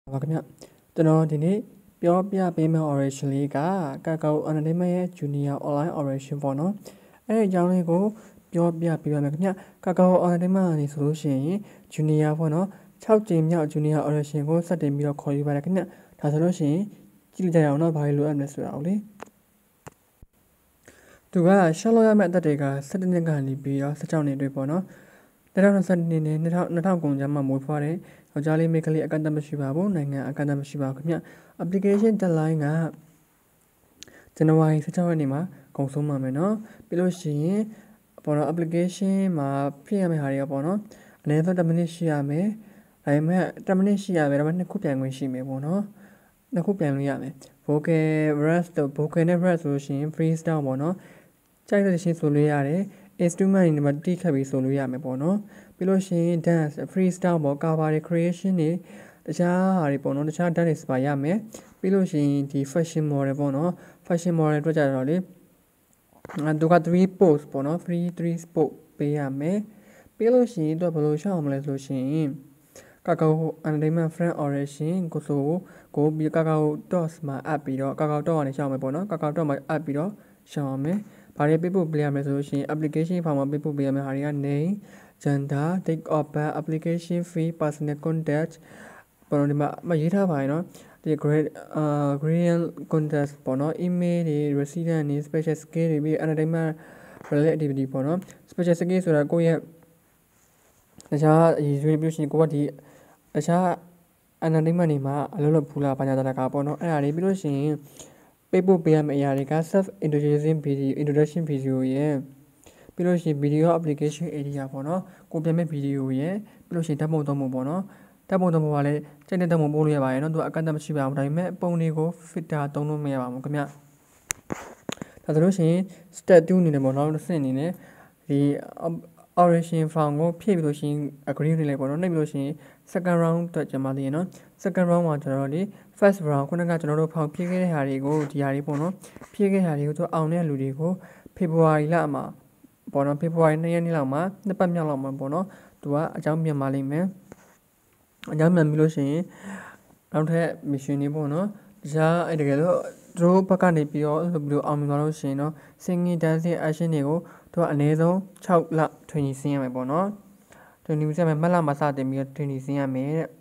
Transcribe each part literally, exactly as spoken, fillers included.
ပါခင်ဗျကျွန်တော်ဒီနေ့ပြောပြပေးမယ့် oration လေးကကာကာ entertainment ရဲ့ junior online oration ပေါ့နော်အဲ့ဒီအကြောင်းလေးကိုပြောပြပေးပါမယ်ခင်ဗျကာကာ entertainment ကနေဆိုလို့ရှိရင် junior ပေါ့နော်၆ကြိမ်မြောက် junior oration ကိုစတင်ပြီးတော့ခေါ်ယူပါတယ်ခင်ဗျဒါဆိုလို့ရှိရင်ကြည့်ကြရအောင်နော်ဘာလို့လိုအပ်မလဲဆိုတာကိုလေသူကရှောက်လို့ရမယ့်အသက်တွေက၁၇နှစ်ကနေပြီးတော့၁၆နှစ်တွေပေါ့နော်၂၀၂၂နှစ်နဲ့၂၀၀၀ကုန်ကြားမှာမွေးဖွားတဲ့ယောက်ျားလေးမိန်းကလေးအကန့်အသတ်မရှိပါဘူးနိုင်ငံအကန့်အသတ်မရှိပါဘူးခင်ဗျ application deadline ကဇန်နဝါရီ၁၆ရက်နေ့မှာကုန်ဆုံးပါမယ်เนาะပြီးလို့ရှိရင်ပေါ့နော် application မှာဖြည့်ရမယ့်ဟာတွေကပေါ့နော်အနည်းဆုံး၁မိနစ်ရှိရမယ်ဒါပေမဲ့၁မိနစ်ရှိရမယ်ဒါပေမဲ့နှစ်ခုပြန်ခွင့်ရှိမယ်ပေါ့နော်နှစ်ခုပြန်လို့ရမယ် vocal rest vocal နဲ့ rest ဆိုလို့ရှိရင် freestyle ပေါ့နော်ကြိုက်တဲ့ရှင်ဆိုလို့ရတယ် instrument တွေမှာတိခတ်ပြီးဆိုလို့ရမယ်ပေါ့နော်ပြီးလို့ရှိရင် dance freestyle ပေါ့ cover တွေ creation တွေတခြားဟာတွေပေါ့နော်တခြား dance ပါရမယ်ပြီးလို့ရှိရင်ဒီ fashion model ပေါ့နော် fashion model အတွက်ကြတော့လေသူကthree pose ပေါ့နော်three three pose ပေးရမယ်ပြီးလို့ရှိရင်သူကဘယ်လိုရှောက်အောင်မလဲဆိုလို့ရှိရင်ကာကာ entertainment friend oration ကိုဆိုကိုပြီးကာကာ dots မှာအပ်ပြီးတော့ကာကာ dot ကနေရှောက်မယ်ပေါ့နော်ကာကာ dot မှာအပ်ပြီးတော့ရှောက်အောင်မယ်ဘာတွေပေးဖို့ပေးရမလဲဆိုလို့ရှိရင် application form မှာပေးဖို့ပေးရမယ်ဟာတွေက name gender date of birth application fee personal contact ပေါ်တော့ဒီမှာမရေးထားပါရင်เนาะဒီ grade အာ gradient contest ပေါ့เนาะ email တွေ resident တွေ special skill တွေပြီး entertainment related activity ပေါ့เนาะ special skill ဆိုတာကိုယ့်ရဲ့တခြားအရေးကြီးပြီးရှင်ကိုကဒီတခြား entertainment တွေမှာအလုပ်လုပ်ဖူးလာပါညာတာကပေါ့เนาะအဲ့ဒါတွေပြီးလို့ရှိရင်ပေးဖို့ပေးရမယ့်အရာတွေက self introduction video introduction video ရဲ့ပြီးလို့ရှိရင် video application area ပေါ့เนาะကိုပြန်မဲ့ video ရဲ့ပြီးလို့ရှိရင်ဓာတ်ပုံသုံးပုံပေါ့เนาะဓာတ်ပုံသုံးပုံကလည်းစိတ်နဲ့ဓာတ်ပုံပို့လို့ရပါတယ်เนาะသူအကန့်အသတ်မရှိပါဘူးဒါပေမဲ့ပုံတွေကို filter သုံးလို့မရပါဘူးခင်ဗျဒါဆိုလို့ရှိရင် step two အနေနဲ့ပေါ့เนาะတစ်ဆင့်အနေနဲ့ဒီ oration form ကိုဖြည့်ပြီးလို့ရှိရင် agree နေလိုက်ပေါ့เนาะနှိပ်ပြီးလို့ရှိရင် second round အတွက်ကျွန်မသိရเนาะ second round မှာကျွန်တော်တို့ဒီ first round ခုနကကျွန်တော်တို့ဖောင်ဖြည့်ခဲ့တဲ့ဟာတွေကိုဒီဟာတွေပေါ့เนาะဖြည့်ခဲ့တဲ့ဟာတွေကိုသူအောင်တဲ့လူတွေကိုဖေဖော်ဝါရီလမှာပေါ့เนาะဖေဖော်ဝါရီ၂ရက်နေ့လောက်မှာနှစ်ပတ်မြောက်လောက်မှာပေါ့เนาะသူကအကြောင်းပြန်ပါလိမ့်မယ်အကြောင်းပြန်ပြီးလို့ရှိရင်နောက်ထပ် mission တွေပေါ့နော်တခြားအဲ့တကယ်လို့သူတို့ဘက်ကနေပြီးတော့ဘယ်လိုအောင်မြင်သွားလို့ရှိရင်တော့ singing dancing action တွေကိုသူကအနည်းဆုံး၆လ training ဆင်းရမယ်ပေါ့နော် training ဆင်းရမယ်မတ်လမှာစတင်ပြီးတော့ training ဆင်းရမယ်တဲ့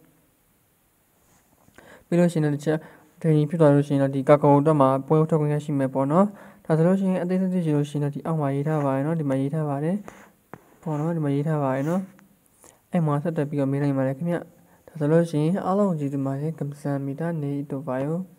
ပြီးလို့ရှိရင်တခြား training ဖြစ်သွားလို့ရှိရင်တော့ဒီကာကာတော့မှာပွဲထုတ်ခွင့်ရရှိမယ်ပေါ့နော်ဒါဆိုလို့ရှိရင်အသေးစိတ်ကြည့်လို့ရှိရင်တော့ဒီအောက်မှာရေးထားပါတယ်နော်ဒီမှာရေးထားပါတယ်ပေါ့နော်ဒီမှာရေးထားပါတယ်နော်အဲ့မှာဆက်တက်ပြီးတော့မေးနိုင်ပါတယ်ခင်ဗျဒါဆိုလို့ရှိရင်အားလုံးကြည့်ဒီမှာရေးကမ္စံမီတာနေတို့ပါရော